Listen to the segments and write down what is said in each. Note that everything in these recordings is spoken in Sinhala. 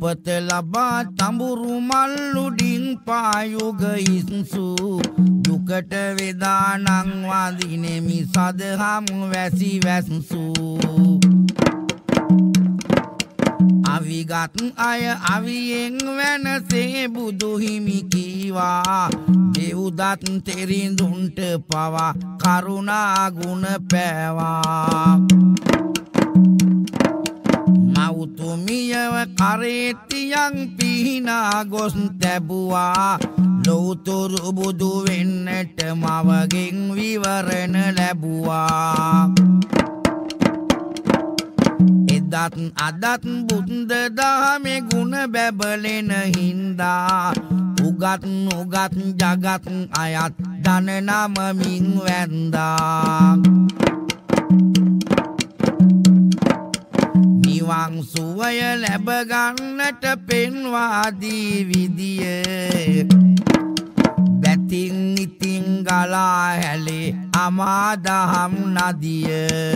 උපත ලබා තඹුරු මල්ලුඩින් පායුග ඉන්සු දුකට වේදානං වදිනෙමි සදහම් වැසි වැස්සු අවිගත් අය අවියෙන් වෙනසේ බුදු හිමි කීවා දෙව්දත් තෙරිඳුන්ට පවා කරුණා ගුණ පෑවා මව්තුමියව කරේතියන් පිහිනා ගොස් තැබුවා ලෝතුරු බුදු වෙන්නට මවගෙන් විවරණ ලැබුවා එදත් අදත් බුද්ධ දහමේ ගුණ බැබලෙන හින්දා උගත් නුගත් ජගත් අයත් දන නමමින් වැන්දා නිවන් සුවය ලැබ ගන්නට පෙන්වා දී විදිය බැතින් ඉතින් ගලා හැලේ අමා දහම් නදිය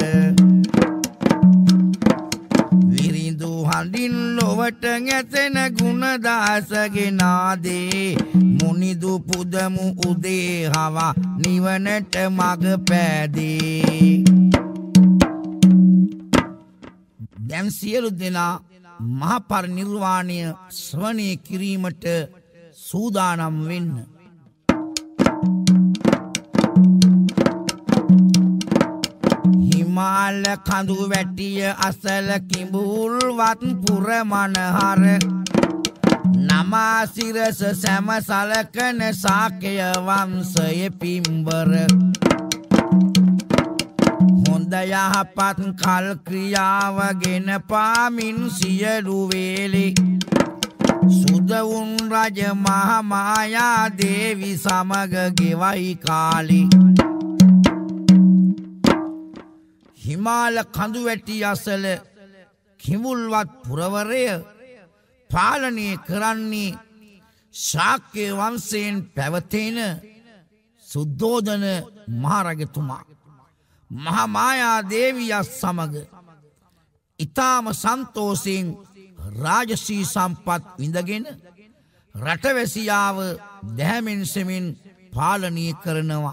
විරිඳු හඬින් ලොවට ගැසෙන ගුණදාසගේ නාදේ මුනිදු පුදමු උදේ හවා නිවනට මඟ පෑදේ දැන් සියලු දෙනා මහ පරිනිර්වාණය ශ්‍රවණය කිරීමට සූදානම් වෙන්න හිමාල කඳු වැටිය අසල කිඹුල්වත් පුර මනහර නමාසිරස සැම සලකන සාකය වංශයේ පිම්බර හොඳ යහපත් කල් ක්‍රියාවගෙන පාමින් සියලු වේලේ සුදවුන් රජ මහ මායා දේවි සමග ගෙවයි කාලේ හිමාල කඳු වැටි අසල කිඹුල්වත් පුරවරය පාලනය කරන්නේ ශාක්‍ය වංශයෙන් පැවතෙන සුද්ධෝදන මහරජතුමා මහා මායා දේවිය සමග ඊ타ම සන්තෝෂයෙන් රාජසී සම්පත් විඳගෙන රටවැසියාව දැහැමෙන් සෙමින් පාලනය කරනවා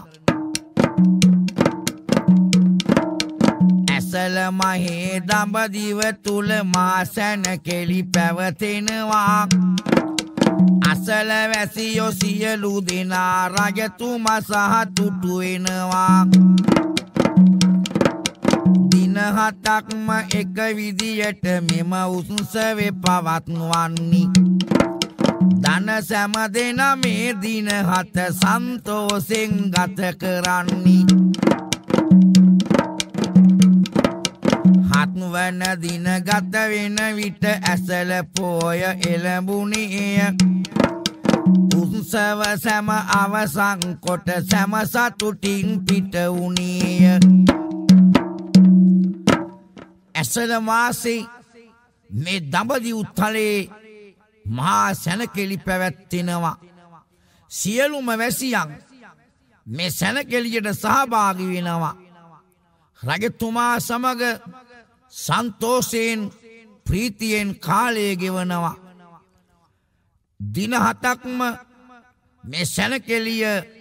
ඇසල මහේ දඹදිව තුල මාසන කෙලි පැවතෙනවා අසල වැසියෝ සියලු දෙනා රජතුමා සහතුටු වෙනවා හතක්ම එක විදියට මෙම උත්සවේ පවත්වන්නේ ධන සෑම දෙන මේ දින හත සන්තෝෂෙන් ගත කරන්නේ හත්වන දින ගත වෙන විට ඇසල පෝය එළඹුණේ උත්සව සෑම අවසන් කොට සෑම සතුටින් පිට වුණේ ඇසල මාසේ මේ දඹදිව් තලයේ මහා සැනකෙළි පැවැත්වෙනවා සියලුම වැසියන් මේ සැනකෙළියට සහභාගී වෙනවා රජතුමා සමග සන්තෝෂයෙන් ප්‍රීතියෙන් කාලය ගෙවනවා දින 7ක්ම මේ සැනකෙළිය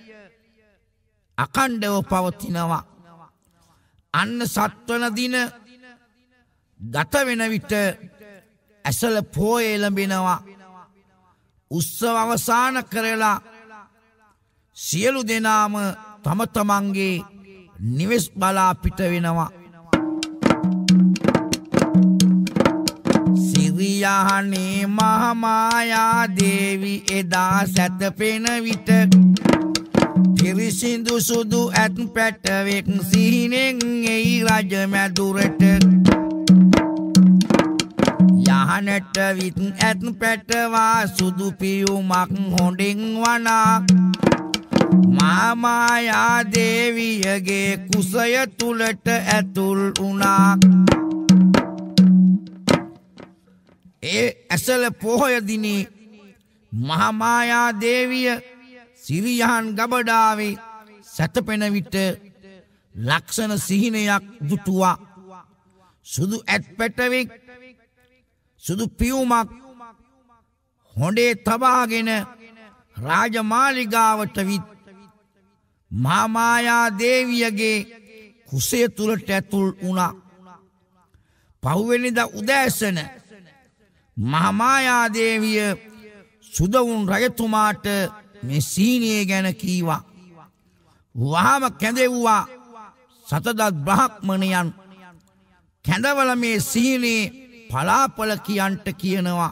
අඛණ්ඩව පවතිනවා අන්න සත්වන දින ගත වෙන විට ඇසල පෝය එළඹෙනවා උත්සව අවසන් කරලා සියලු දෙනාම තම තමන්ගේ නිවෙස් බලා පිට වෙනවා සිරියානේ මහ මායා දේවි එදා සැතපෙන විට පිරිසිදු සුදු ඇත් පැටවෙක් සිහිනෙන් එයි රජ මැදුරට යහනට විත් ඇත් පැටවා සුදු පියුමක් හොඳින් වනා මහා මායා දේවියගේ කුසය තුලට ඇතුල් වුණා ඒ ඇසල පොහොය දිනේ මහා මායා දේවිය සිරියහන් ගබඩාවේ සැතපෙන විට ලක්ෂණ සිහිනයක් දුටුවා සුදු ඇත් පැටවෙක් සුදු පියුමක් හොඬේ තබාගෙන රාජමාලිගාවට විත් මහාමායා දේවියගේ කුසය තුලට ඇතුල් වුණා. පහුවෙනිදා උදෑසන මහාමායා දේවිය සුදවුන් රජතුමාට මේ සීනිය ගැන කීවා. වහාම කැඳෙව්වා සතදත් බ්‍රාහ්මණයන්. කැඳවල මේ සීනේ පලාපල කියන්ට කියනවා.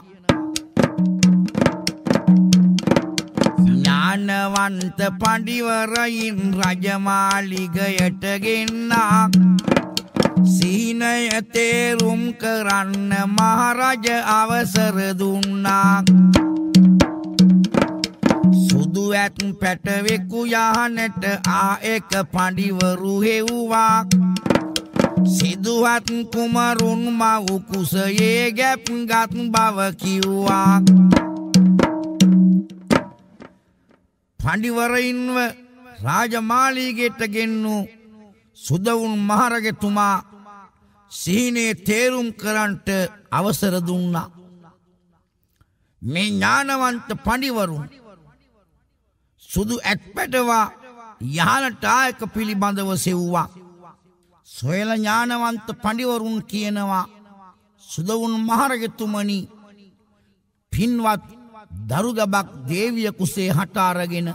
ඥානවන්ත පඬිවරයින් රජමාලිගයට ගෙන්නා සීනය තේරුම් කරන්න මහරජ අවසර දුන්නා. සුදු ඇත් පැටවෙකු යහනට එක පඬිවරු හෙව්වා. සිදුවත් කුමරුන් මව් කුසයේ ගැප්ගත් බව කිව්වා. පඬිවරයින්ව රාජමාලිගයට ගෙන්නු සුදවුන් මහරජතුමා සීනේ තේරුම් කරන්ට අවසර දුන්නා. මේ ඥානවන්ත පඬිවරුන් සුදු ඇත්පැටවා යහනට ආයක පිළිබඳව සෙව්වා. සොයල ඥානවන්ත පඬිවරුන් කියනවා, සුදවුන් මහරජතුමනි, පින්වත් දරුගබක් දේවිය කුසේ හට අරගෙන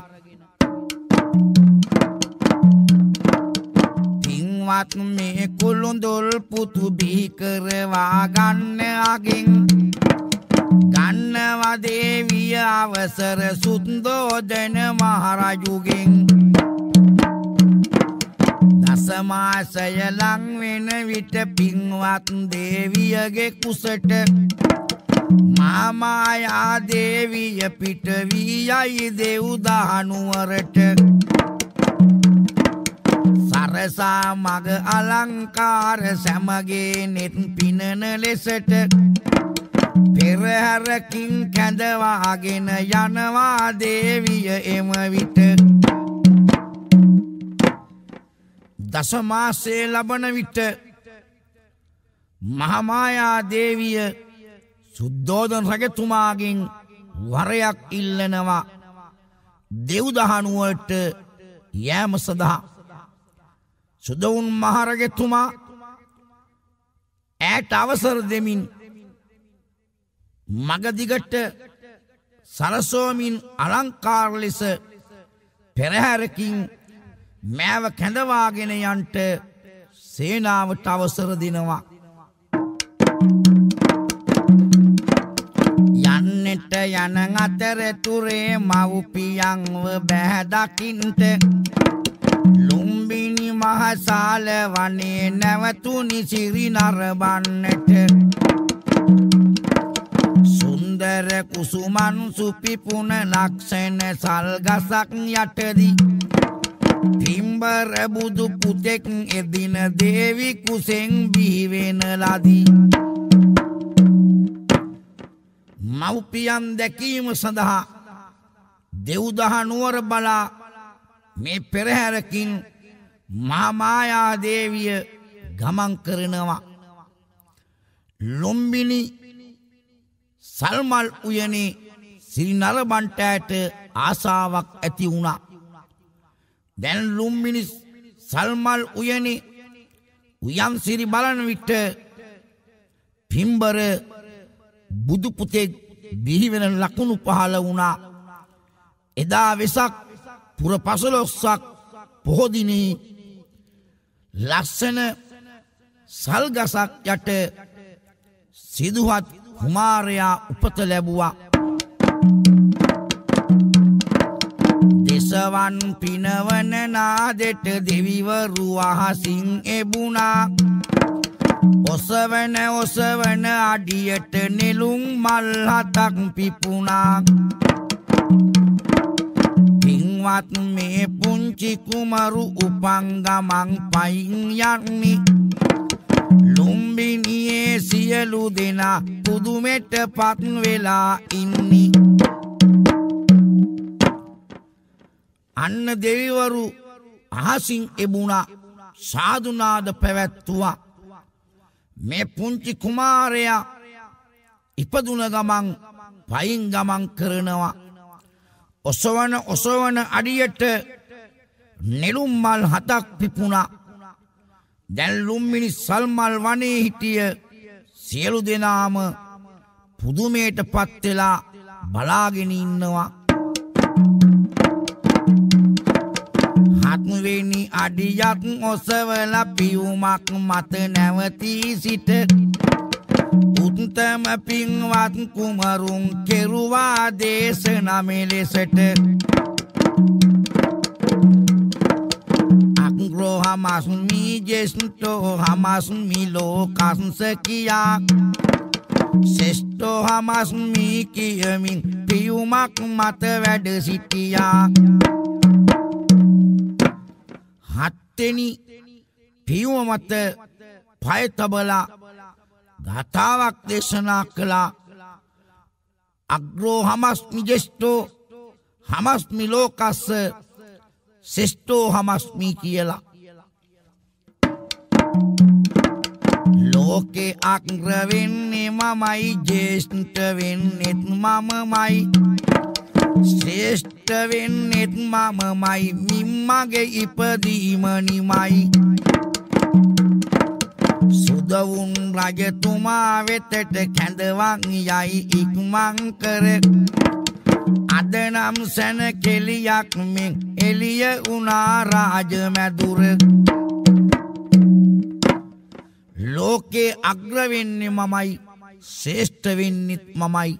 පින්වත් මේ කුළුඳුල් පුතු බිහි කරවා ගන්න අගින් ගන්නවා දේවිය අවසර සුද්ධෝදන මහරජුගෙන්. දසමාසය ලං වෙන විට පින්වත් දේවියගේ කුසට මහාමායා දේවිය පිට වී යයි දෙව්දහනුවරට. සරසා මග අලංකාර සැමගේ නෙත් පිනන ලෙසට පෙරහැරකින් කැඳවාගෙන යනවා දේවිය එම විට. දසමාසේ ලබන විට මහාමායා දේවිය සුද්ධෝදන රජතුමාගෙන් වරයක් ඉල්ලනවා දෙව්දහනුවරට යෑම සඳහා. සුදවුන් මහරජතුමා ඈට අවසර දෙමින් මගදිගට සරසෝමින් අලංකාර ලෙස පෙරහැරකින් මෑව කැඳවාගෙන යන්ට සේනාවට අවසර දෙනවා. යන්නට යන අතරතුරේ මව්පියන්ව බැහැ දකින්ට ලුම්බිනි මහසාල වනේ නැවතුනි සිරි නරඹන්නට. සුන්දර කුසුමන් සුපිපුන ලක්ෂණ සල්ගසක් යටදී පිම්බර බුදු පුතෙක් එදින දේවි කුසෙන් බිහිවෙන ලදී. මව්පියන් දැකීම සඳහා දෙව්දහනුවර බලා මේ පෙරහැරකින් මහාමායා දේවිය ගමන් කරනවා. ලොම්බිනි සල්මල් උයනේ සිරි නරඹන්ට ආසාවක් ඇති වුණා. දැන් ලුම්බිනි සල්මල් උයනේ උයන් සිරි බලන විට පිම්බර බුදු පුතෙක් බිහිවෙන ලකුණු පහළ වුණා. එදා වෙසක් පුර 15ක් පොහොදිනේ ලස්සන සල්ගසක් යට සිදුහත් කුමාරයා උපත ලැබුවා. දෙසවන් පිනවන නාදෙට දෙවිවරු අහසින් එබුණා. ඔසවන අඩියට නෙළුම් මල් 7ක් පිපුණා. පින්වත් මේ පුංචි කුමරු උපන් ගමන් පයින් යන්නේ. ලුම්බිනියේ සියලු දෙනා පුදුමෙට පත් වෙලා ඉන්නේ. අන්න දෙවිවරු අහසින් එබුණා. සාදුනාද පැවැත්තුවා. මේ පුංචි කුමාරයා ඉපදුන ගමන් පයින් ගමන් කරනවා. ඔසවන අඩියට නෙළුම් මල් 7ක් පිපුණා. දැන් ලුම්බිනි සල්මල් වනේ හිටිය සියලු දෙනාම පුදුමයටපත් වෙලා බලාගෙන ඉන්නවා. 7 වෙනි අඩියක් ඔසවලා පියුමක් මත නැවතී සිට උත්තම පින්වත් කුමරුන් කෙරුවා දේශනා මෙලෙසට. අග්‍රෝ හමස්මි ජේෂ්ඨෝ හමස්මි ලෝකස්ස කියා ශ්‍රේෂ්ඨෝ හමස්මි කියමින් පියුමක් මත වැඩ සිටියා. 7 වෙනි පියුම මත පය තබලා ගාථාවක් දේශනා කළා. අග්‍රෝ හමස්මි ජේෂ්ඨෝ හමස්මි ලෝකස්ස ශ්‍රේෂ්ඨෝ හමස්මි කියලා. ලෝකේ අග්‍ර වෙන්නේ මමයි, ජේෂ්ඨ වෙන්නේත් මමමයි, ශ්‍රේෂ්ඨ වෙන්නේත් මමමයි, මිම්මගේ ඉපදීම නිමයි. සුදවුන් රජතුමා වෙතට කැඳවන් යයි ඉක්මන් කර අද නම් සැන කෙලියක් මෙන් එළිය වුණා රාජ මැදුර. ලෝකේ අග්‍ර වෙන්නේ මමයි, ශ්‍රේෂ්ඨ වෙන්නෙත් මමයි,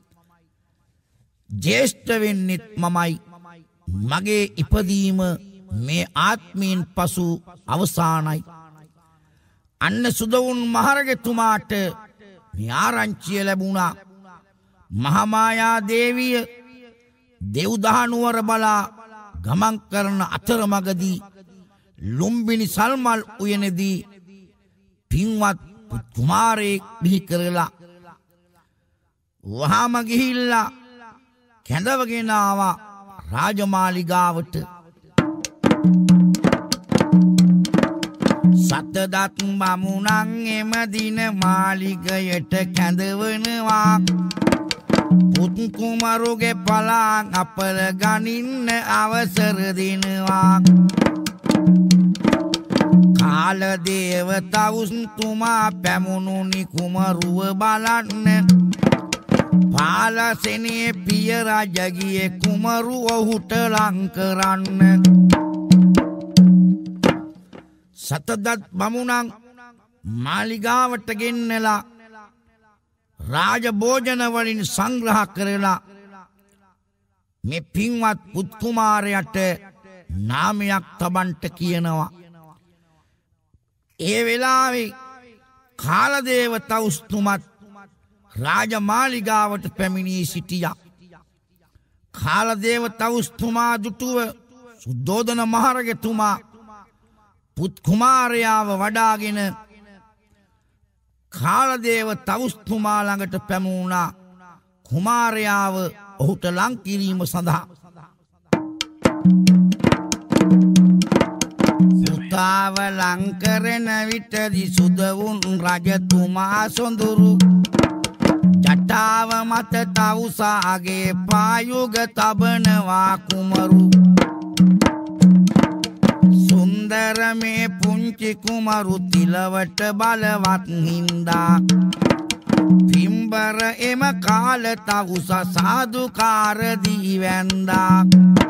ජේෂ්ඨ වෙන්නෙත් මමයි. මගේ ඉපදීම මේ ආත්මයෙන් පසු අවසානයි. අන්න සුදවුන් මහරජතුමාට මේ ආරංචිය ලැබුණා. මහාමායා දේවිය දෙව්දහනුවර බලා ගමන් කරන අතරමඟදී ලුම්බිනි සල්මල් උයනේදී පින්වත් කුමාරයෙක් බිහි කරලා වහාම ගිහිල්ලා කැඳවගෙන ආවා රාජමාලිගාවට. සතදත් බමුණන් එම දින මාලිගයට කැඳවනවා. පුත් කුමරුගේ පලාං අපල ගනින්න අවසර දෙනවා. කාලදේව තවුස්තුමා පැමුණුනි කුමරුව බලන්න. පාලසෙනේ පිය රජගියේ කුමරු ඔහුට ලං කරන්න. සතදත් බමුණන් මාලිගාවට ගෙන්නලා රාජ භෝජන වලින් සංග්‍රහ කරලා මේ පින්වත් පුත් කුමාරයාට නාමයක් තබන්ට කියනවා. ඒ වෙලාවේ කාලදේව තවුස්තුමත් රාජමාලිගාවට පැමිණී සිටියා. කාලදේව තවුස්තුමා දුටුව සුද්ධෝදන මහරජතුමා පුත් කුමාරයාව වඩාගෙන කාලදේව තවුස්තුමා ළඟට පැමුණා කුමාරයාව ඔහුට ලං කිරීම සඳහා. පුතාව ලං කරන විටදී සුදවුන් රජතුමා සොඳුරු ජටාව මත තවුසාගේ පායුග තබනවා කුමරු. සුන්දර මේ පුංචි කුමරු තිලවට බලවත් හින්දා පිම්බර එම කාල තවුස සාදුකාර දී වැන්දා.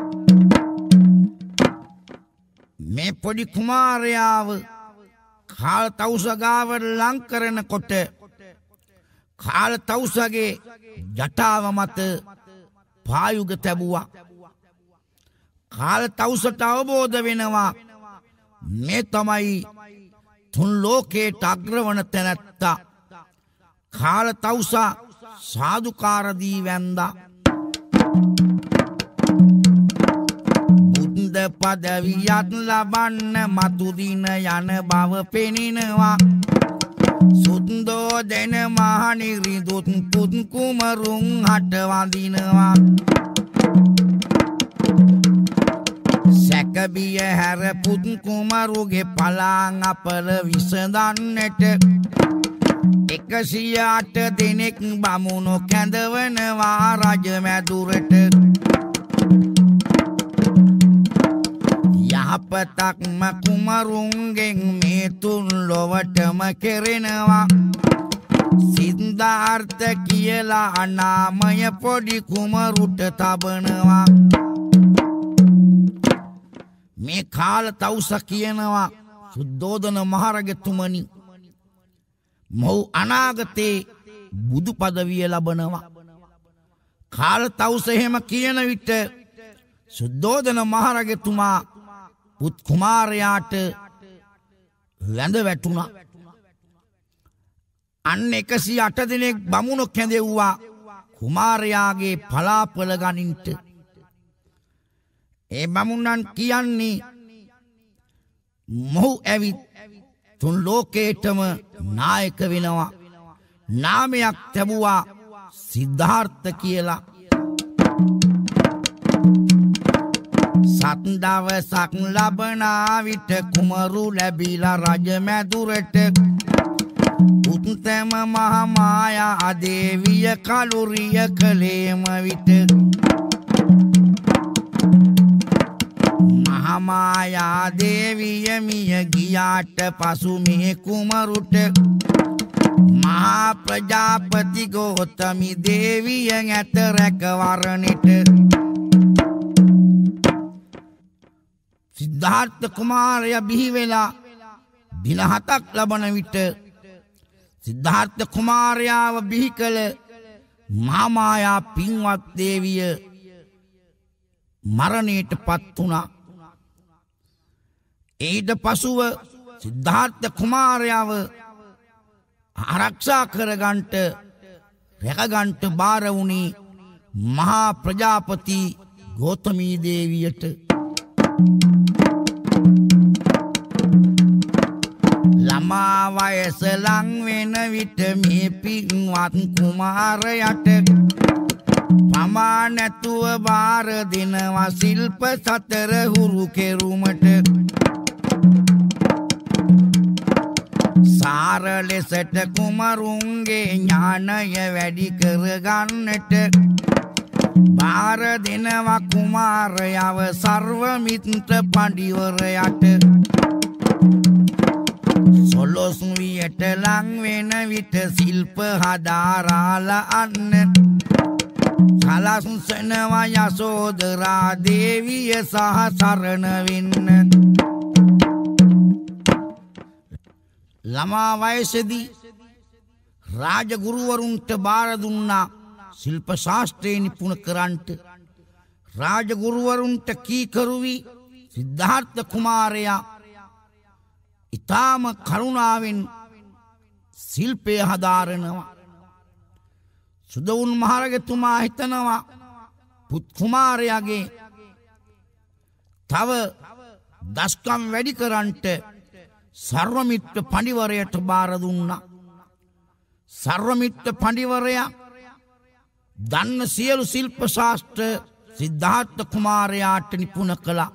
මේ පොඩි කුමාරයාව කාල තවුස ගාවට ලං කරනකොට කාල තවුසගේ ජටාව මත පායුග තැබුවා. කාල තවුසට අවබෝධ වෙනවා මේ තමයි තුන් ලෝකයට අග්‍රවන තැනැත්තා. කාල තවුසා සාදුකාර දී වැන්දා. බුද්ධ පදවියත් ලබන්න මතු දින යන බව පෙනෙනවා. සුද්දෝදන මහනිරිදුත් පුත් කුමරුන් හට වඳිනවා. සැකබිය හැර පුත් කුමරුගේ පලාං අපල විසඳන්නට එක් 108 දිනෙක බමුණෝ කැඳවනවා රජ මැදුරට යහපතක්ම කුමරුන්ගෙන් මේ තුන් ලොවටම කෙරෙනවා සිද්ධාර්ථ කියලා නාමය පොඩි කුමරුට තබනවා මේ කාල තවුස කියනවා සුද්ධෝදන මහරජතුමනි මොහු අනාගතේ බුදු පදවිය ලබනවා කාල තවුස එහෙම කියන විට සුද්ධෝදන මහරජතුමා පුත් කුමාරයාට වැඳ වැටුණා අන්න 108 දිනක් බමුණු කැඳෙව්වා කුමාරයාගේ පලාපල ගනින්ට ඒ බමුණන් කියන්නේ මොහු ඇවිත් තුන් ලෝකේටම නායක වෙනවා නාමයක් ලැබුවා සිද්ධාර්ථ කියලා සත් දවසක් ලබන විට කුමරු ලැබිලා රජ මැදුරට උත්තම මහා මායා දේවිය කලුරිය කලේම විට මහා මායා දේවිය මිය ගියාට පසු මේ කුමරුට මහා ප්‍රජාපති ගෞතමී දේවිය ඇත රැකවරණෙට සිද්ධාර්ථ කුමාරයා බිහි වෙලා දින 7ක් ලබන විට සිද්ධාර්ථ කුමාරයාව බිහි කළ මහා මායා පින්වත් දේවිය මරණයට පත් වුණා ඊට පසුව සිද්ධාර්ථ කුමාරයාව ආරක්ෂා කරගන්නට රැකගන්නට බාර වුණේ මහා ප්‍රජාපති ගෞතමී දේවියට ළමා වයස ලං වෙන විට මේ පින්වත් කුමාරයාට පමා නැතුව බාර දෙනවා ශිල්ප 4 හුරු කෙරුමට සාර ලෙසට කුමරුන්ගේ ඥානය වැඩි කරගන්නට බාර දෙනවා කුමාරයව සර්ව මිත්‍ර පඬිවරයාට සොළොස් වියට ලං වෙන විට ශිල්ප හදාරාලා අන්න සලස්නවා යසෝදරා දේවිය සහ සරණ වෙන්න ළමා වයසේදී රාජගුරුවරුන්ට බාර දුන්නා ශිල්ප ශාස්ත්‍රයේ නිපුණ කරන්ට රාජගුරුවරුන්ට කීකරුවි සිද්ධාර්ථ කුමාරයා ඊටම කරුණාවෙන් ශිල්පය හදාරනවා සුදවුන් මහරජතුමා හිතනවා පුත් කුමාරයාගේ තව දස්කම් වැඩි කරන්ට සර්වමිත්‍ර පඬිවරයාට බාර දුන්නා සර්වමිත්‍ර පඬිවරයා දන්න සියලු ශිල්ප ශාස්ත්‍ර සිද්ධාර්ථ කුමාරයාට නිපුණ කළා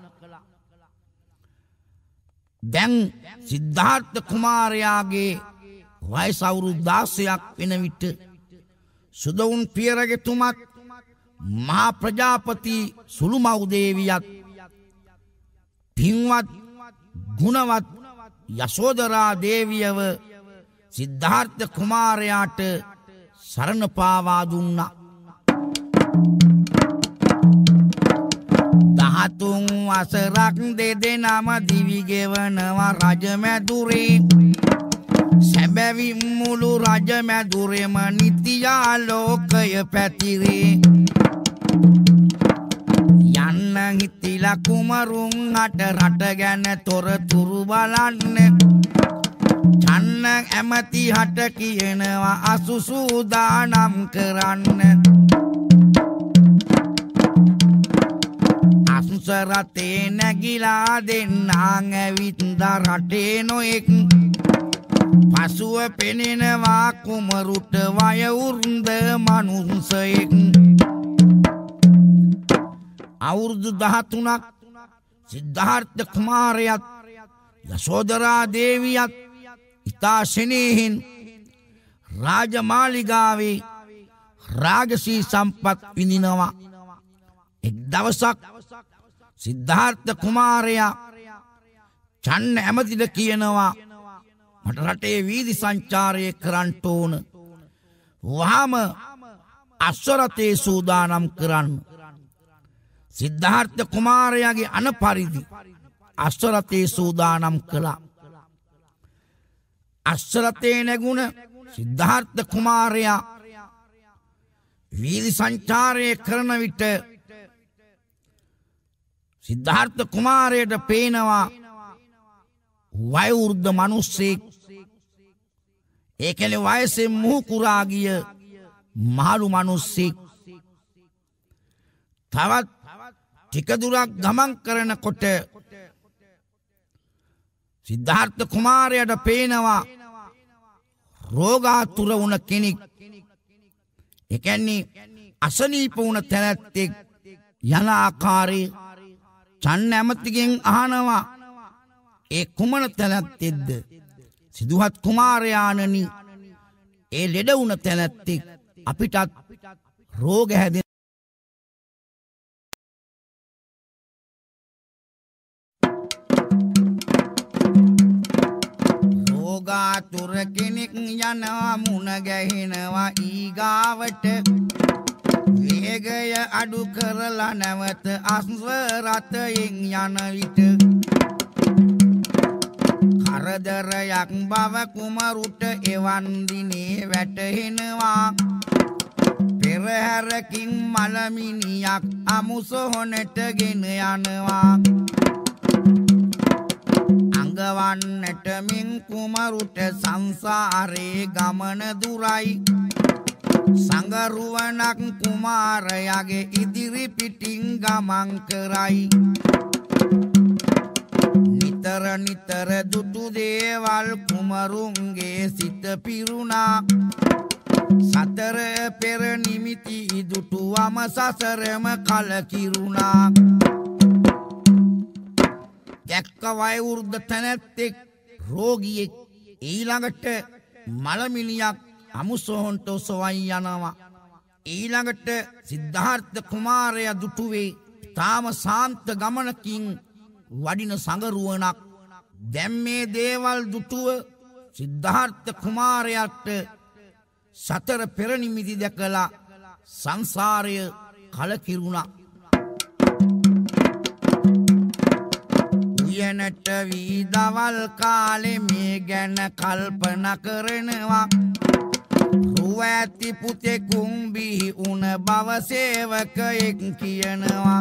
දැන් සිද්ධාර්ථ කුමාරයාගේ වයස අවුරුදු 16ක් වෙන විට සුදවුන් පියරජතුමත් මහා ප්‍රජාපති සුළුමව් දේවියත් පින්වත් ගුණවත් යසෝදරා දේවියව සිද්ධාර්ථ කුමාරයාට සරණ පාවා දුන්නා 13 වසරක් දෙදෙනාම දිවි ගෙවනවා රජ මැදුරේ සැබවින් මුළු රජ මැදුරේම නිත්‍ය ආලෝකය පැතිරේ යන්න හිතිලා කුමරුන් අට රට ගැන තොරතුරු බලන්න චන්න ඇමති හට කියනවා අසුසූදානම් කරන්න අසුසරතේ නැගිලා දෙන්නාන් ඇවිත්දා රටේ නොඑක් පසුව පෙනෙනවා කුමරුට වයවුරුන්ද මනුස්සයෙක් අවුරුදු 13ක් සිද්ධාර්ථ කුමාරයාත් යසෝදරා දේවියත් ඉතා සෙනෙහින් රාජමාලිගාවේ රාජසී සම්පත් විඳිනවා. එක් දවසක් සිද්ධාර්ථ කුමාරයා චන්න ඇමතිට කියනවා මට රටේ වීදි සංචාරය කරන්න ඕන. වහාම අශ්වරථේ සූදානම් කරන්න. සිද්ධාර්ථ කුමාරයාගේ අන පරිදි අශ්වරථේ සූදානම් කළා. අශ්වරථේ නැගුණ සිද්ධාර්ථ කුමාරයා වීදි සංචාරය කරන විට සිද්ධාර්ථ කුමාරයට පේනවා වයෝවෘද්ධ මිනිස්සෙක්. ඒ කියන්නේ වයසෙන් මුහු කුරා ගිය මහලු මිනිස්සෙක්. තවත් ටික දුරක් ගමන් කරනකොට සිද්ධාර්ථ කුමාරයාට පේනවා රෝගාතුර වුණ කෙනෙක්. ඒ කියන්නේ අසනීප වුණ තැනැත්තෙක් යන ආකාරයේ චන්න ඇමතිගෙන් අහනවා ඒ කුමන තැනැත්තෙක්ද? සිදුහත් කුමාරයාණනි, ඒ ලෙඩ වුණ තැනැත්තෙක් අපිටත් රෝග හැදෙන රෝගාතුර කෙනෙක් යනවා මුණ ගැහෙනවා ඊගාවට. වේගය අඩු කරලා නැවත අශ්ව රථයෙන් යන විට කරදරයක් බව කුමරුට එවන් දිනේ වැටහෙනවා. පෙරහැරකින් මලමිනියක් අමුසොහොනට ගෙන යනවා. අඟවන්නට මින් කුමරුට සංසාරේ ගමන දුරයි. සංගරුවනක් කුමාරයාගේ ඉදිරි පිටින් ගමන් කරයි. නිතර නිතර දුටු දේවල් කුමරුන්ගේ සිත පිරුණා. සතර පෙර නිමිති දුටුවම සසරම කලකිරුණා. දැක්ක වයෝවෘද්ධ තැනැත්තෙක් රෝගියෙක් ඊළඟට මලමිනියක් අමුසොහොන්ට ඔසවයි යනවා. ඊළඟට සිද්ධාර්ථ කුමාරයා දුටුවේ තාම සාන්ත ගමනකින් වඩින සංගරුවනක්. දැන් මේ දේවල් දුටුව සිද්ධාර්ථ කුමාරයාට සතර පෙර නිමිති දැකලා සංසාරය කලකිරුණා. උයනට වී දවල් කාලේ මේ ගැන කල්පනා කරනවා. රුව ඇති පුතෙකුන් බිහි උන බව සේවකයෙක් කියනවා.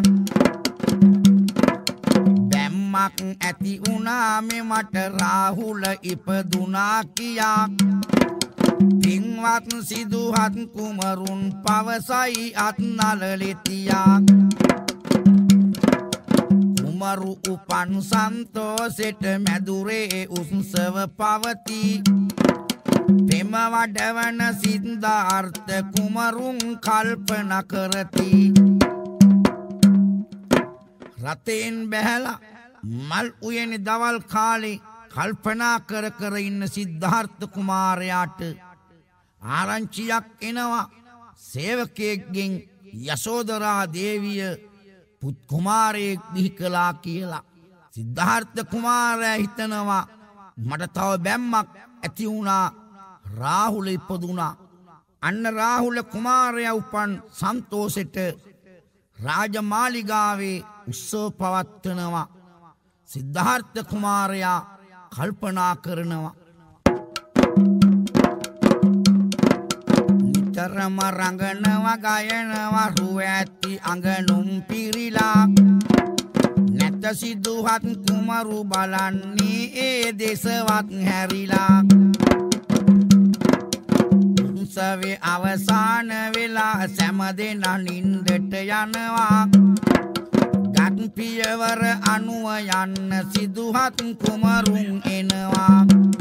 බැම්මක් ඇති වුණා මෙමට රාහුල ඉපදුනා කියා. පින්වත් සිදුහත් කුමරුන් පවසයි අත් නලලෙතියා. කුමරු උපන් සන්තෝසෙට මැදුරේ උත්සව පවති. පෙම වඩවන සිද්ධාර්ථ කුමරුන් කල්පනා කරති. රතෙන් බැහැලා මල් උයනේ දවල් කාලේ කල්පනා කර කර ඉන්න සිද්ධාර්ථ කුමාරයාට ආරංචියක් එනවා. සේවකයෙක්ගෙන් යශෝදරා දේවිය පුත් කුමාරයෙක් බිහි කළා කියලා. සිද්ධාර්ථ කුමාරයා හිතනවා මට තව බැම්මක් ඇති වුණා. රාහුල ඉපදුණා. අන්න රාහුල කුමාරයා උපන් සන්තෝෂෙට රාජමාලිගාවේ උත්සව පවත්වනවා. සිද්ධාර්ථ කුමාරයා කල්පනා කරනවා නිතරම රඟනවා ගයනවා රුව ඇති අඟනුම් පිරිලා. නැත සිදුහත් කුමරු බලන්නේ ඒ දෙසවත් හැරිලා. උත්සවේ අවසාන වෙලා සෑම දෙනා නින්දට යනවා. ගත් පියවර අනුව යන්න සිදුහත් කුමරුන් එනවා.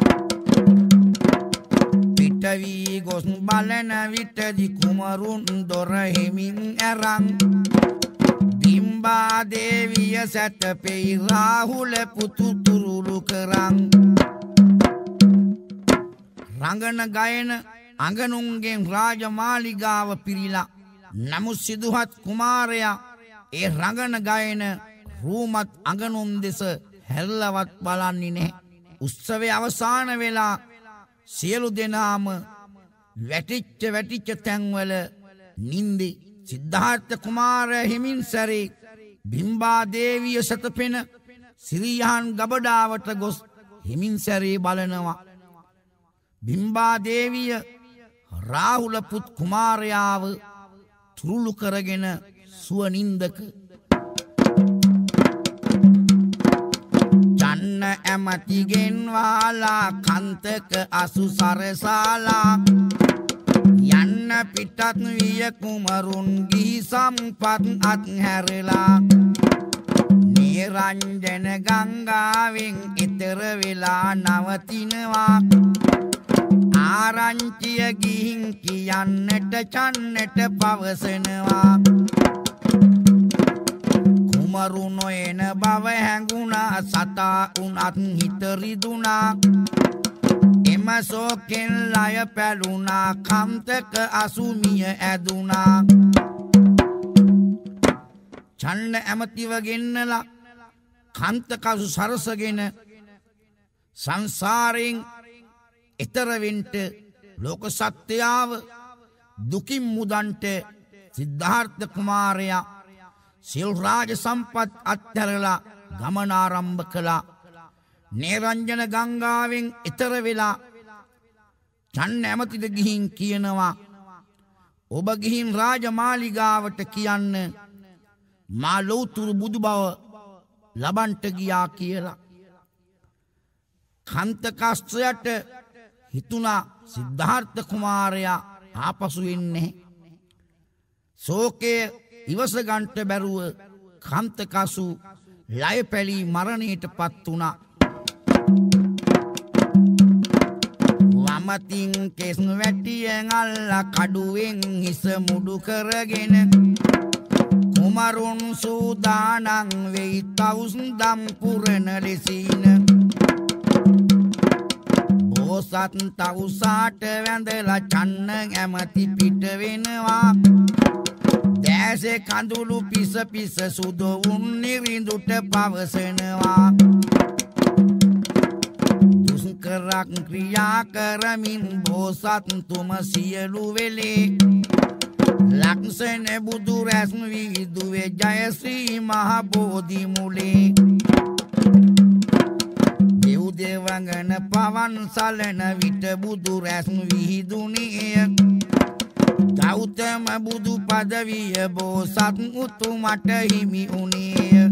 පිටවී ගොස් බලන විටදි කුමරුන් දොර හිමින් ඇරන්. බිම්බා දේවිය සැතපෙයි රාහුල පුතු තුරුළු කරන්. රංගන ගයන අඟනුන්ගෙන් රාජමාලිගාව පිරීලා නමුත් සිදුහත් කුමාරයා ඒ රඟන ගයන රූමත් අඟනුන් දෙස හැරලවත් බලන්නේ නැහැ. උත්සවයේ අවසාන වෙලා සියලු දෙනාම වැටිච්ච තැන්වල නින්දි. සිද්ධාර්ථ කුමාරයා හිමින් සැරේ බිම්බා දේවිය සතපෙන සිරියහන් ගබඩාවට ගොස් හිමින් සැරේ බලනවා. බිම්බා දේවිය රාහුල පුත් කුමාරයාව තුරුළු කරගෙන සුව නින්දක. චන්න ඇමතිගෙන් වාලා කන්තක අසු සරසාලා යන්න පිටත් විය කුමරුන් ගිහි සම්පත් අත්හැරලා නිරංජන ගංගාවෙන් එතර වෙලා නවතිනවා. ආරංචිය ගිහින් කියන්නට චන්නට පවසනවා. කුමරු නොයන බව හැඟුණා සතා උනත් හිත රිදුණා. එම සෝකෙන් ලය පැලුණා කම්තක අසුමිය ඇදුණා. චන්න ඇමතිව ගෙන්නලා කන්තකසු සරසගෙන සංසාරයෙන් එතරවෙන්ට ලෝක සත්‍යාව දුකින් මුදන්ට සිද්ධාර්ථ කුමාරයා සියලු රාජ සම්පත් අත්හැරලා ගමන ආරම්භ කළා. නිරංජන ගංගාවෙන් එතර වෙලා චන්න ඇමතිද ගිහින් කියනවා ඔබ ගිහින් රාජමාලිගාවට කියන්න මා ලෞතුරු බුදු බව ලබන්ට ගියා කියලා. කන්තකස්ත්‍රයට හිතුණා සිද්ධාර්ථ කුමාරයා ආපසු එන්නේ. ශෝකය ඉවස ගන්නට බැරුව කන්තකසු ලය පැලී මරණයට පත් වුණා. වමතින් කෙස් වැටියෙන් අල්ල කඩුවෙන් හිස මුඩු කරගෙන කුමරුන් සූදානම් වෙයි තවුස්දම් පුරන ලෙසින් බෝසත් තවුසාට වැඳලා චන්න ඇමති පිට වෙනවා. දැසේ කඳුළු පිස පිස සුදොවුන් නිරිඳුට පවසනවා. දුෂ්කරක් ක්‍රියා කරමින් බෝසත් තුම සියලු වෙලේ ලක්ෂණ බුදු රැස් වී දුවේ ජයශ්‍රී මහ බෝධි මුලේ. දෙව් දෙවඟන පවන් සලන විට බුදු රැස් විහිදුනේ. ගෞතම බුදු පදවිය බෝසත් උතුමට හිමි උනේ.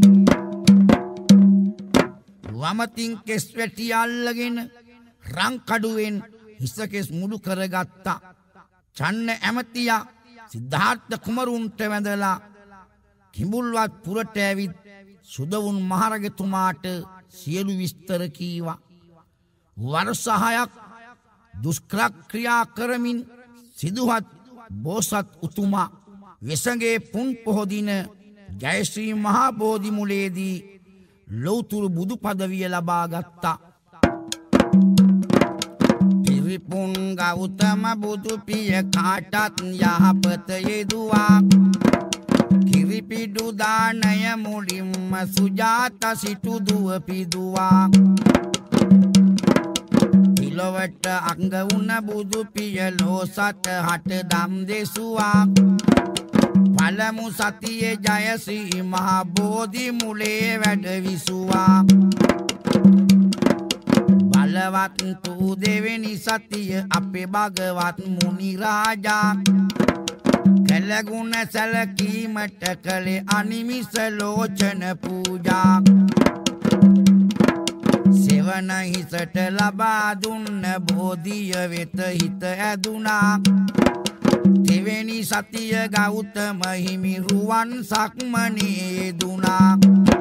වමතින් කෙස් වැටි අල්ලගෙන රං කඩුවෙන් හිස කෙස් මුඩු කරගත්තා. චන්න ඇමතියා සිද්ධාර්ථ කුමරුන්ට වැඳලා කිඹුල්වත් පුරට ඇවිත් සුදවුන් මහරජතුමාට සියලු විස්තර කීවා. වර්ෂ 6ක් දුෂ්කර ක්‍රියා කරමින් සිදුවත් බෝසත් උතුමා වෙසඟේ පුන් පොහොදින ජයශ්‍රී මහා බෝධි මුලේදී ලෞතුරු බුදු පදවිය ලබා ගත්තා. පිරිපුන් ගෞතම බුදු පිය කාටත් යහපත යෙදුවා. කිරිපිඩු දානය මුලින්ම සුජාත සිටු දුව පිදුවා. තිලොවට අංග වුණ බුදු පිය ලෝසත හට දම් දෙසුවා. පළමු සතියේ ජයශ්‍රී මහා බෝධි මුලේ වැඩ විසුවා. බලවත් වූ දෙවෙනි සතිය අපේ භගවත් මුනි රාජා කළගුණ සැලකීමට කළේ අනිමිස ලෝචන පූජා. සෙවන හිසට ලබා දුන්න බෝධිය වෙත හිත ඇදුනා. දෙවෙනි සතිය ගෞතම හිමි රුවන් සක්මනේ දුනා.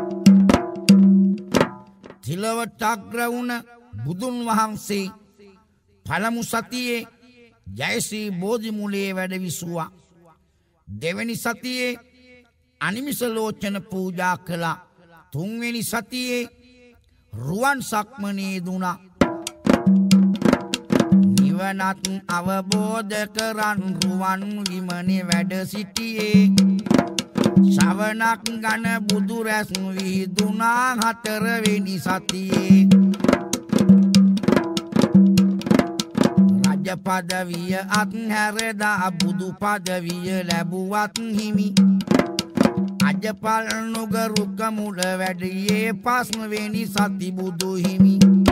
තිලවට අග්‍ර වුණ බුදුන් වහන්සේ පළමු සතියේ ජයශ්‍රී බෝධි මුලේ වැඩ විසුවා. දෙවෙනි සතියේ අනිමිස ලෝචන පූජා කළා. තුන්වෙනි සතියේ රුවන් සක්මනේ දුනා. නිවනත් අවබෝධ කරන් රුවන් විමනේ වැඩ සිටියේ ශ්‍රවණක් ගන බුදු රැස් විහිදුනා 4 වෙනි සතියේ රාජ පදවිය අත්හැරදා බුදු පදවිය ලැබුවත් හිමි අජපල් නුගරුක මුල වැඩියේ 5 වෙනි සති බුදු හිමි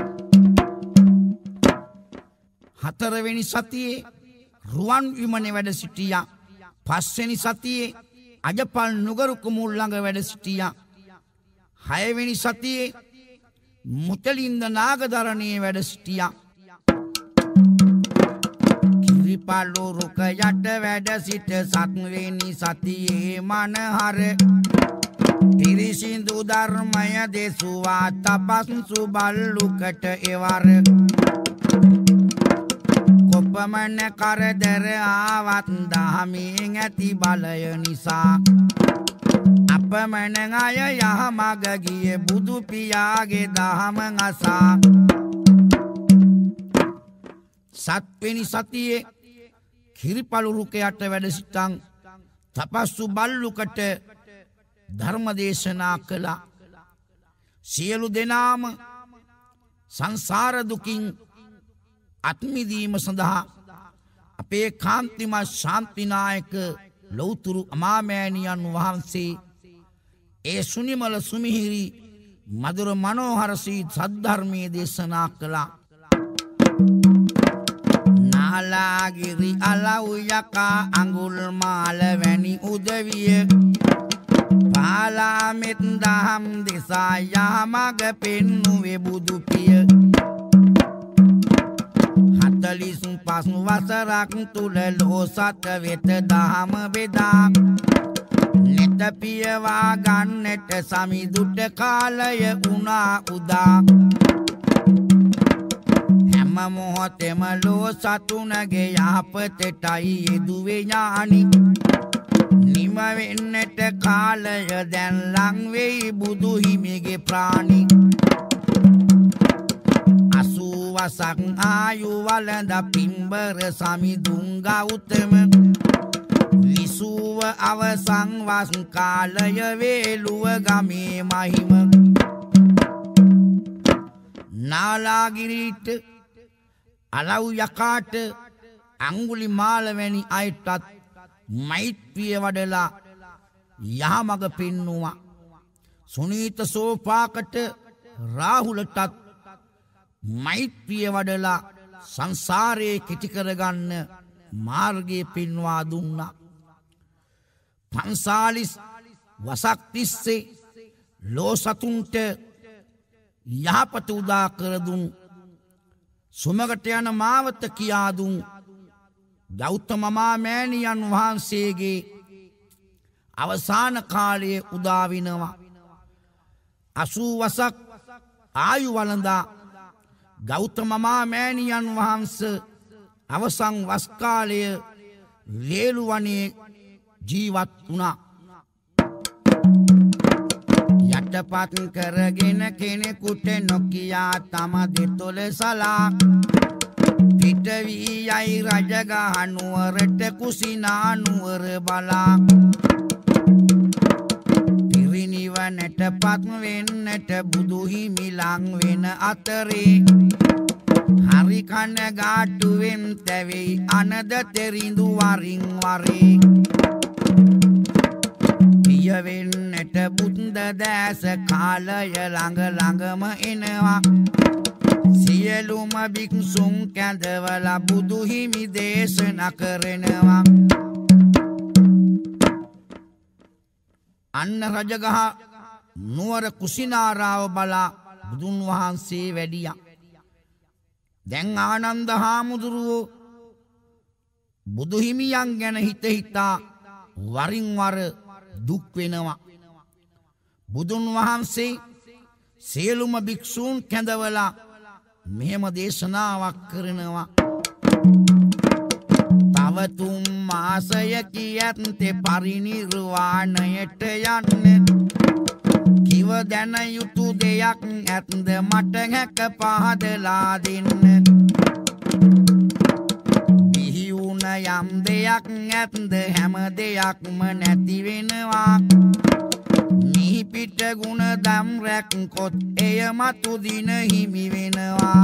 4 වෙනි සතියේ රුවන් විමනේ වැඩ සිටියා 5 වෙනි සතියේ අජපල් නුගරුක මුල් ළඟ වැඩ සිටියා 6 වෙනි සතියේ මුතලින්ද නාගදරණේ වැඩ සිටියා කිරිපල්ලු රුක යට වැඩ සිට 7 වෙනි සතියේ මනහර පිරිසිදු ධර්මය දේසුවා තපස්සු බල්ලුකට එවර කොපමණ කරදර ආවත් දහමින් ඇති බලය නිසා අපමණ අය යහමග ගියේ බුදු පියාගේ දහම අසා 7 වෙනි සතියේ කිරිපළු රුකයට වැඩ සිටන් තපස්සු බල්ලුකට ධර්ම දේශනා කළා සියලු දෙනාම සංසාර දුකින් අත්මිදීම සඳහා අපේ කාන්තිමත් ශාන්තිනායක ලෞතුරු අමාමෑණියන් වහන්සේ ඒ සුනිමල සුමිහිරි මధుර මනෝහර සී සද්ධර්මයේ දේශනා කළා නාලාගිරි අලව් යකා අඟුල් මාල වැනි උදවිය පාලාමෙත් දහම් දෙසා යමග පෙන්නුවේ බුදු පිය 45 වසරක් තුල ලෝසත් වෙත දහම බෙදා නෙත පියවා ගන්නට සමිදුට කාලය වුණා උදා හැම මොහොතෙම ලෝසතුනගේ යහපතටයි යෙදුවේ ඥානි නිම වෙන්නට කාලය දැන් ලං වෙයි බුදු හිමිගේ ප්‍රාණි වසක් ආයු වලඳ පිම්බර සමිඳුන් ගෞතම විසුව අවසන් වස් කාලය වේලුව ගමේ මහිම නාලාගිරිට අලව් යකාට අඟුලිමාල වැනි අයටත් මෛත්‍රිය වඩලා යහමඟ පෙන්නුවා සුනීත සෝපාකට රාහුලටත් මෛත්‍රිය වඩලා සංසාරේ කෙටි කරගන්න මාර්ගය පෙන්වා දුන්නා 45 වසක් තිස්සේ ලෝසතුන්ට යහපත උදා කර දුන් සුමකට යන මාවත කියා දුන් ගෞතම මාමෑණියන් වහන්සේගේ අවසාන කාලයේ උදා වෙනවා 80 වසක් ආයු වළඳා ගෞතම මාමෑණියන් වහන්සේ අවසන් වස් කාලය ලේලුවනේ ජීවත් වුණා යටපත් කරගෙන කෙනෙකුට නොකියා තම දෙතොල සලා පිට වී යයි රජගහ නුවරට කුසිනා නුවර බලා පිරිනිවනට පත් වෙන්නට බුදු හිමි ලං වෙන අතරේ හරි කන ගාටුවෙන් තැවෙයි අනද තෙරිඳු වරින් වරේ පිය වෙන්නට බුද්ද දැස කාලය ළඟ ළඟම එනවා සියලුම භික්ෂුන් කැඳවලා බුදු හිමි දේශනා කරනවා අන්න රජගහ නුවර කුසිනාරාව බලා බුදුන් වහන්සේ වැඩියා දැන් ආනන්ද හාමුදුරුවෝ බුදු හිමියන් ගැන හිත හිතා වරින් වර දුක් වෙනවා බුදුන් වහන්සේ සියලුම භික්ෂූන් කැඳවලා මෙහෙම දේශනාවක් කරනවා තව 3 මාසයක යන්තේ පරිනිර්වාණයට යන්න කිව දැන යුතු දෙයක් ඇත්ද මට හැක පහදලා දෙන්න යම් දෙයක් ඇත්ද හැම දෙයක්ම නැති වෙනවා නිහි පිට ගුණ දම් රැක්කොත් එය මතු දින හිමි වෙනවා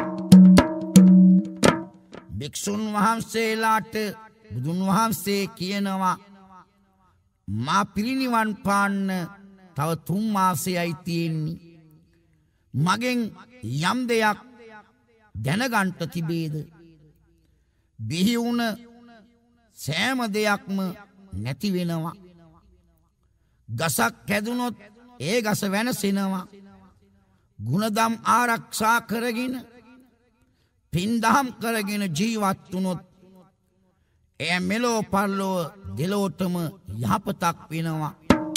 භික්ෂුන් වහන්සේලාට බුදුන් වහන්සේ කියනවා මා පිරිනිවන් පාන්න තව 3 මාසයයි තියෙන්නේ මගෙන් යම් දෙයක් දැනගන්ට තිබේද බිහි වුණ සෑම දෙයක්ම නැති වෙනවා ගසක් කැදුනොත් ඒ ගස වෙනසෙනවා ගුණදම් ආරක්ෂා කරගෙන පින්දහම් කරගෙන ජීවත් වුණොත් එය මෙලෝ පරලෝ දෙලොවටම යහපතක් වෙනවා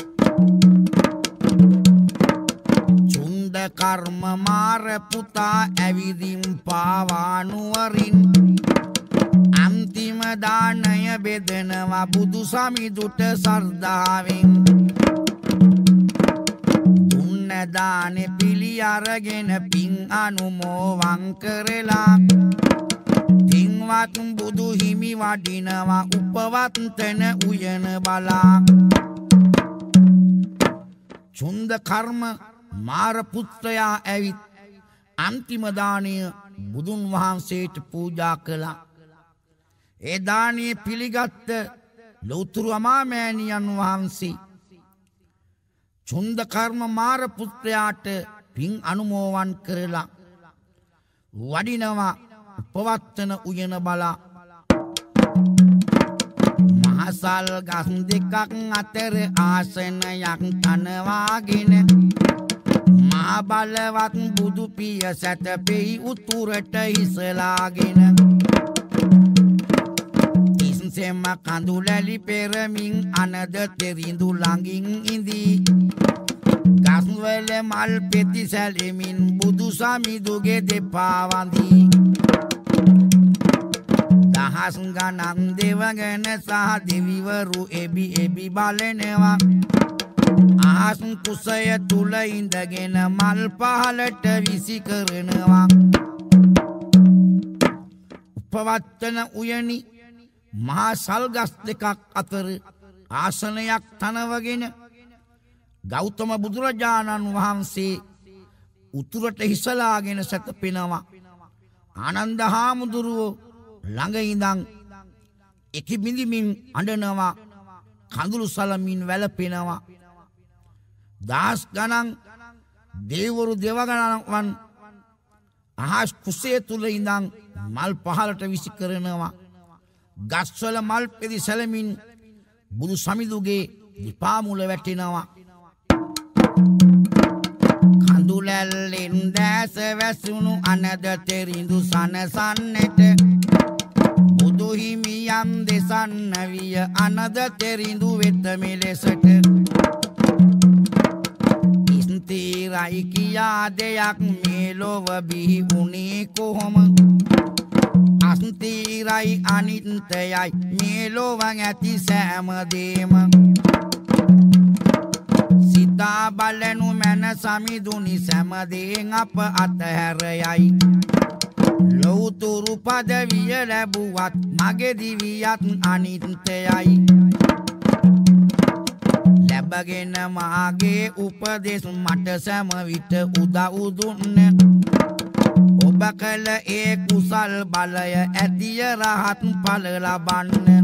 චුන්ද කර්ම මාර පුතා ඇවිදින් පාවානුවරින් අන්තිම දානය බෙදනවා බුදු සමිඳුට සර්දාවෙන් දුන්න දානෙ පිළි අරගෙන පින් අනුමෝවන් කරලා තින්වත් බුදු හිමි වඩිනවා උපවත්තන උයන බලා චුන්ද කර්ම මාර පුත්‍රයා ඇවිත් අන්තිම දානය බුදුන් වහන්සේට පූජා කළා ඒ දානයේ පිළිගත් ලෞතර අමාමෑණියන් වහන්සේ චුන්ද කර්ම මාර පුත්‍රයාට පින් අනුමෝවන් කරලා වඩිනවා උපවත්තන උයන බලා මහසල් ගස් දෙකක් අතර ආසනයක් තනවාගෙන මහා බලවත් බුදු පිය සැතපෙයි උතුරට හිසලාගෙන ඉස්සෙම කඳුලැලි පෙරමින් අනද තෙරිඳු ළඟින් ඉඳී ගස්වල මල් පෙති සැලෙමින් බුදු සමිඳුගේ දෙපා වඳී දහස් ගණන් දෙවගෙන සහ දෙවිවරු එබි එබි බලනවා අහස් කුසය තුල ඉඳගෙන මල් පහලට විසි කරනවා උපවත්තන උයනි මහා සල්ගස් දෙකක් අතර ආසනයක් තනවගෙන ගෞතම බුදුරජාණන් වහන්සේ උතුරට හිසලාගෙන සැතපෙනවා ආනන්ද හාමුදුරුවෝ ළඟ ඉඳන් එකිබිඳිමින් අඬනවා කඳුළු සලමින් වැළපෙනවා දහස් ගණන් දේවරු දෙවගණන් අහස් කුසේ තුල ඉඳන් මල් පහලට විසි කරනවා ගස්වල මල් පෙති සැලමින් බුදු සමිඳුගේ දිපා මුල වැටෙනවා කඳුලැල්ලෙන් දැස වැසුණු අනද තෙරිඳු සනසන්නට බුදු හිමියන් දෙසන්න විය අනද තෙරිඳු වෙත මෙලෙසට ඉස්තිරයි කියා දෙයක් මේ ලොව බිහි වුණේ කොහොම අස්තිරයි අනිත්‍යයි මේ ලොවන් ඇති සෑම දේම සිතා බලනු මන සමිඳුනි සෑම දේන් අප අතහැරයයි ලෞතුරු පදවිය ලැබුවත් මගේ දිවියත් අනිත්‍යයි ලැබගෙන මාගේ උපදෙස් මට සෑම විට උදව් දුන්න ඔබ කළ ඒ කුසල් බලය ඇතිය රහත් ඵල ලබන්න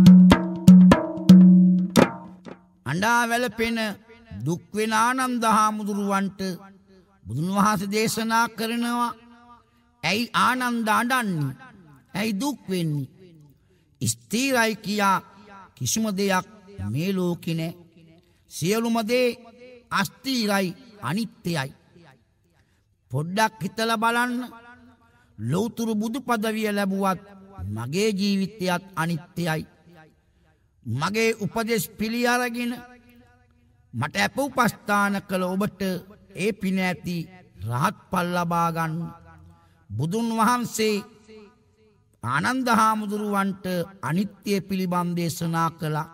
අඬා වැළපෙන දුක් වෙන ආනන්ද හාමුදුරුවන්ට බුදුන් වහන්සේ දේශනා කරනවා ඇයි ආනන්ද අඬන්නේ ඇයි දුක් වෙන්නේ ස්ථිරයි කියා කිසිම දෙයක් මේ ලෝකේ නැහැ සියලුම දේ අස්ථිරයි අනිත්‍යයි පොඩ්ඩක් හිතලා බලන්න ලෞතර බුදු පදවිය ලැබුවත් මගේ ජීවිතයත් අනිත්‍යයි මගේ උපදේශ පිළි අරගෙන මට අප උපස්ථාන කළ ඔබට ඒ පින ඇති රහත් ඵල ලබා ගන්න බුදුන් වහන්සේ ආනන්ද හාමුදුරුවන්ට අනිත්‍ය පිළිබඳ දේශනා කළා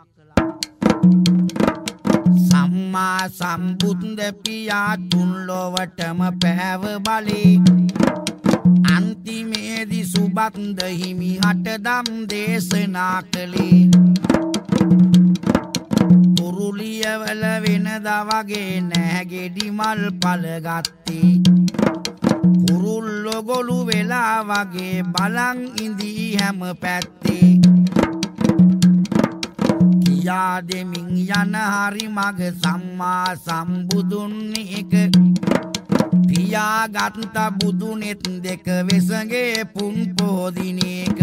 සම්මා සම්බුද්ධ පියා තුන් ලොවටම පැව බලේ අන්තිමේදී සුභ සුබන්ද හිමි හටදම් දේශනා කළේ කුරුලියවල වෙනදා වගේ නැගෙඩි මල් පළගත්තේ කුරුල්ලෝ ගොළු වෙලා වගේ බලන් ඉඳී හැම පැත්තේ කියා දෙමින් යන හරි මග සම්මා සම්බුදුන් එක පියාගත්ත බුදුනෙත් දෙක වෙසගේ පුන් පොදිනේක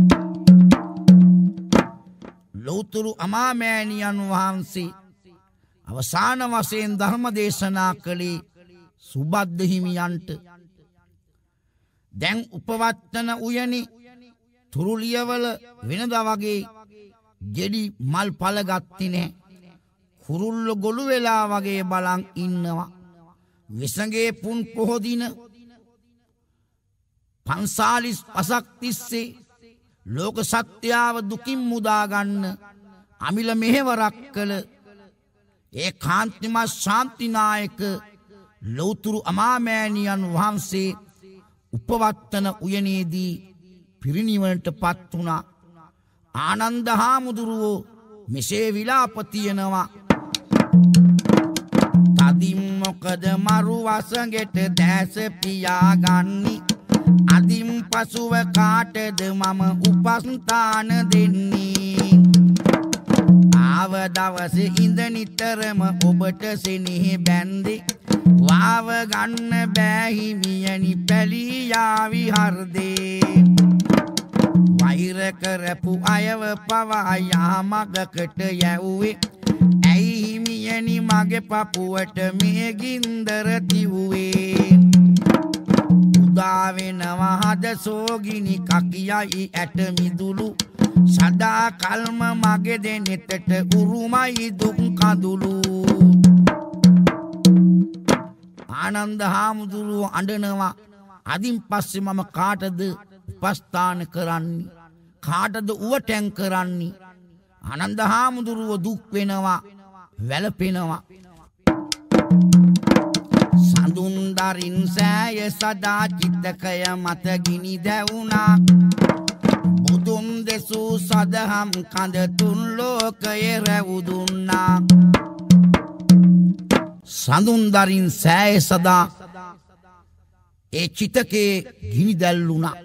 ලෞතුරු අමාමෑණියන් වහන්සේ අවසාන වශයෙන් ධර්ම දේශනා කළේ සුබද්ද හිමියන්ට දැන් උපවත්තන උයනි තුරුලියවල වෙනදා වගේ ගෙඩි මල් පළගත්තේ නැහැ කුරුල්ලෝ ගොළු වෙලා වගේ බලන් ඉන්නවා විසඟේ පුන් පොහොදින 45 තිස්සේ ලෝක සත්‍යාව දුකින් මුදා ගන්න අමිල මෙහෙවරක් කළ ඒ කාන්තිමත් ශාන්තිනායක ලෞතුරු අමාමෑණියන් වහන්සේ උපවත්තන උයනේදී පිරිනිවනට පත් වුණා ආනන්ද හාමුදුරුවෝ මෙසේ විලාප තියනවා තදින් මොකද මරු වසඟෙට දැස පියාගන්නි අදින් පසුව කාටද මම උපස්ථාන දෙන්නේ ආව දවස ඉඳ නිතරම ඔබට සෙනෙහ බැන්දේ වාව ගන්න බෑ හිමියනි පැලී යාවි හර්දේ වෛර කරපු අයව පවා යාමගකට යැව්වේ ඇයි හිමියනි මගේ පපුවට මේ ගින්දර තිව්වේ උදා වෙනවා හද සෝගිනි කකියයි ඇට මිදුළු සදා කල්ම මගේ දෙනෙතට උරුමයි දුක් කඳුළු ආනන්ද හාමුදුරුවෝ අඬනවා අදින් පස්සේ මම කාටද උපස්ථාන කරන්නේ කාටද උවටැන් කරන්නේ ආනන්ද හාමුදුරුවෝ දුක් වෙනවා වැළපෙනවා සඳුන් දරින් සෑය සදා චිත්තකය මත ගිනි දැවුණා බුදුන් දෙසූ සදහම් කඳ තුන් ලෝකයේ රැවුදුන්නා සඳුන් දරින් සෑය සදා ඒ චිතකේ ගිනි දැල්ලුණා